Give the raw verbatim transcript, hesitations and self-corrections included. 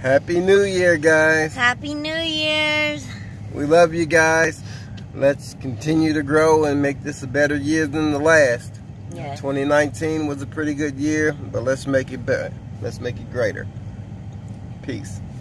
Happy New Year, guys. Happy New Year's. We love you guys. Let's continue to grow and make this a better year than the last. Yes. twenty nineteen was a pretty good year, but let's make it better. Let's make it greater. Peace.